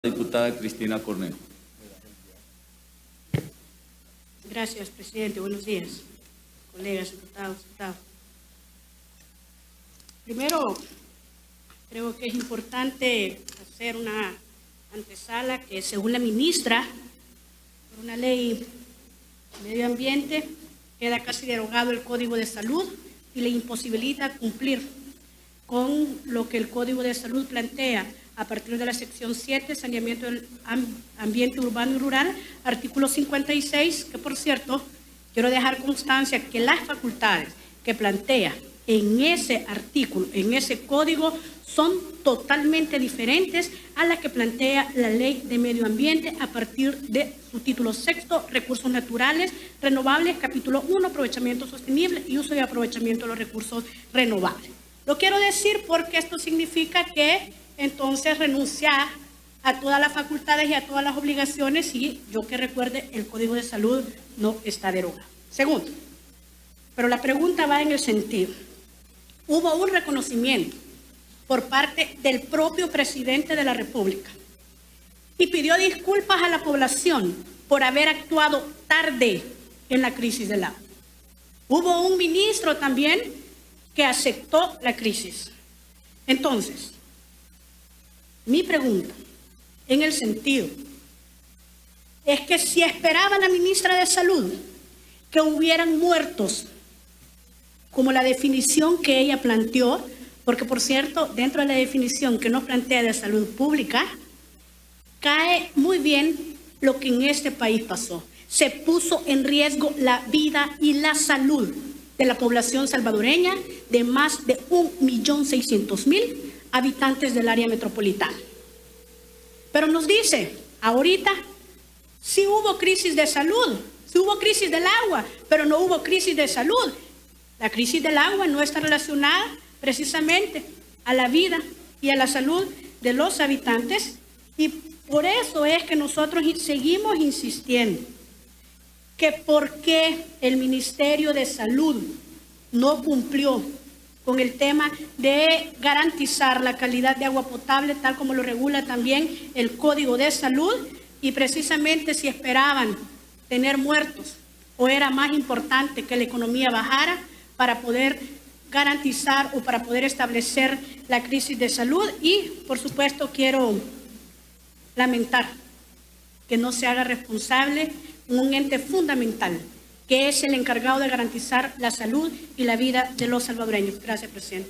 Diputada Cristina Cornejo. Gracias, presidente. Buenos días, colegas, diputados. Primero, creo que es importante hacer una antesala que, según la ministra, por una ley de medio ambiente, queda casi derogado el Código de Salud y le imposibilita cumplir con lo que el Código de Salud plantea a partir de la sección 7, saneamiento del ambiente urbano y rural, artículo 56, que por cierto, quiero dejar constancia que las facultades que plantea en ese artículo, en ese código, son totalmente diferentes a las que plantea la Ley de Medio Ambiente a partir de su título sexto, recursos naturales renovables, capítulo 1, aprovechamiento sostenible y uso y aprovechamiento de los recursos renovables. Lo quiero decir porque esto significa que entonces renunciar a todas las facultades y a todas las obligaciones y yo que recuerde el Código de Salud no está derogado. Segundo, pero la pregunta va en el sentido, hubo un reconocimiento por parte del propio presidente de la República y pidió disculpas a la población por haber actuado tarde en la crisis del agua. Hubo un ministro también que aceptó la crisis. Entonces, mi pregunta, en el sentido, es que si esperaba la ministra de Salud que hubieran muertos, como la definición que ella planteó, porque por cierto, dentro de la definición que nos plantea de salud pública, cae muy bien lo que en este país pasó. Se puso en riesgo la vida y la salud de la población salvadoreña de más de 1.600.000 habitantes del área metropolitana. Pero nos dice, ahorita, sí hubo crisis de salud, sí hubo crisis del agua, pero no hubo crisis de salud. La crisis del agua no está relacionada precisamente a la vida y a la salud de los habitantes y por eso es que nosotros seguimos insistiendo que por qué el Ministerio de Salud no cumplió con el tema de garantizar la calidad de agua potable, tal como lo regula también el Código de Salud, y precisamente si esperaban tener muertos o era más importante que la economía bajara para poder garantizar o para poder establecer la crisis de salud. Y, por supuesto, quiero lamentar que no se haga responsable un ente fundamental, que es el encargado de garantizar la salud y la vida de los salvadoreños. Gracias, presidente.